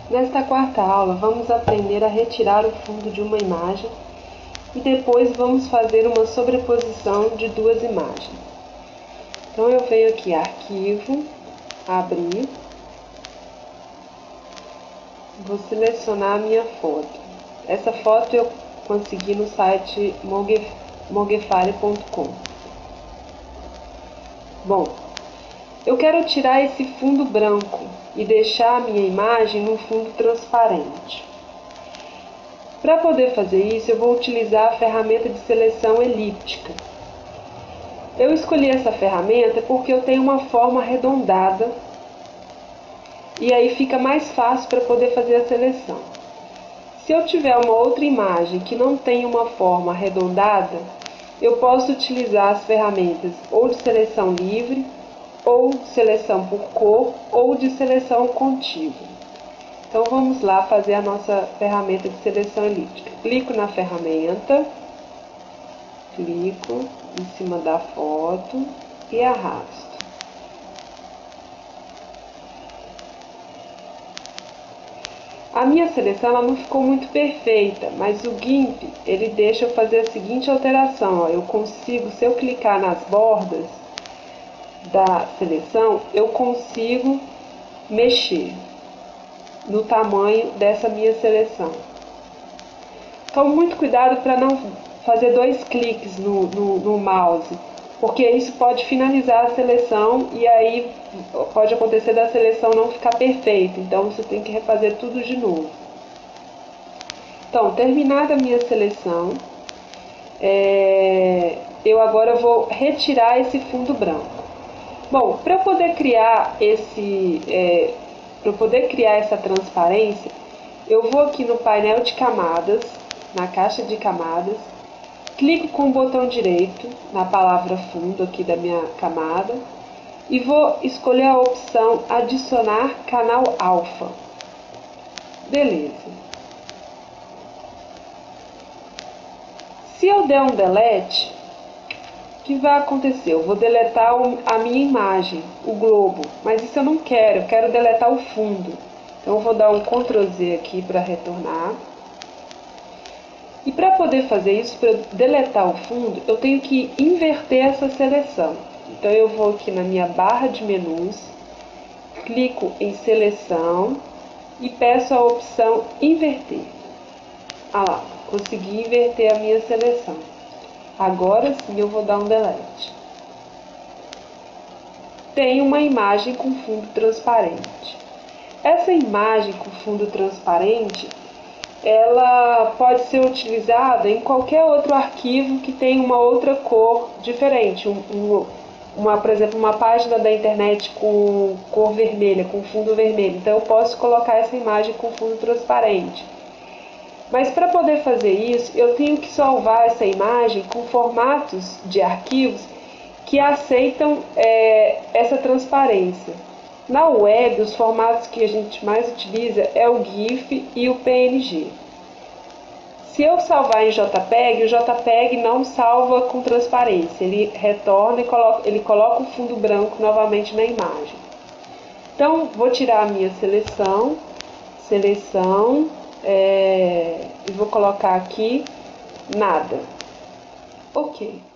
Nesta quarta aula, vamos aprender a retirar o fundo de uma imagem e depois vamos fazer uma sobreposição de duas imagens. Então, eu venho aqui, Arquivo, Abrir, vou selecionar a minha foto. Essa foto eu consegui no site mogefari.com. Bom, eu quero tirar esse fundo branco e deixar a minha imagem num fundo transparente. Para poder fazer isso, eu vou utilizar a ferramenta de seleção elíptica. Eu escolhi essa ferramenta porque eu tenho uma forma arredondada e aí fica mais fácil para poder fazer a seleção. Se eu tiver uma outra imagem que não tem uma forma arredondada, eu posso utilizar as ferramentas ou de seleção livre, ou seleção por cor, ou de seleção contígua. Então vamos lá fazer a nossa ferramenta de seleção elíptica. Clico na ferramenta, clico em cima da foto e arrasto. A minha seleção ela não ficou muito perfeita, mas o GIMP ele deixa eu fazer a seguinte alteração. Ó, eu consigo, se eu clicar nas bordas da seleção, eu consigo mexer no tamanho dessa minha seleção. Então, muito cuidado para não fazer dois cliques no mouse, porque isso pode finalizar a seleção e aí pode acontecer da seleção não ficar perfeita. Então, você tem que refazer tudo de novo. Então, terminada a minha seleção, eu agora vou retirar esse fundo branco. Bom, para poder criar essa transparência, eu vou aqui no painel de camadas, na caixa de camadas, clico com o botão direito na palavra fundo aqui da minha camada e vou escolher a opção adicionar canal alfa. Beleza. Se eu der um delete, o que vai acontecer? Eu vou deletar a minha imagem, o globo, mas isso eu não quero, eu quero deletar o fundo. Então eu vou dar um Ctrl Z aqui para retornar. E para poder fazer isso, para deletar o fundo, eu tenho que inverter essa seleção. Então eu vou aqui na minha barra de menus, clico em seleção e peço a opção inverter. Ah lá, consegui inverter a minha seleção. Agora sim eu vou dar um delete. Tem uma imagem com fundo transparente. Essa imagem com fundo transparente, ela pode ser utilizada em qualquer outro arquivo que tenha uma outra cor diferente. Por exemplo, uma página da internet com cor vermelha, com fundo vermelho. Então eu posso colocar essa imagem com fundo transparente. Mas para poder fazer isso, eu tenho que salvar essa imagem com formatos de arquivos que aceitam essa transparência. Na web, os formatos que a gente mais utiliza é o GIF e o PNG. Se eu salvar em JPEG, o JPEG não salva com transparência. Ele retorna e coloca o fundo branco novamente na imagem. Então, vou tirar a minha seleção, e vou colocar aqui nada. Ok.